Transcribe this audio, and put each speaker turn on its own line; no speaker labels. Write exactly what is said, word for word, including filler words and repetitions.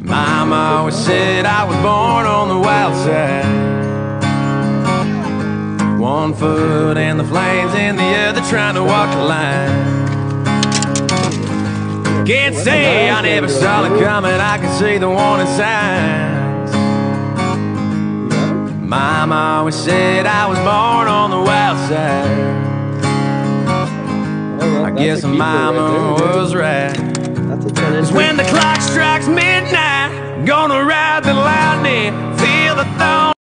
Mama always said I was born on the wild side. One foot in the flames and the other trying to walk the line. Can't say I never saw it coming, I can see the warning signs. Mama always said I was born on the wild side. I guess Mama was right. Cause when the clock strikes midnight, gonna ride the lightning, feel the thorn.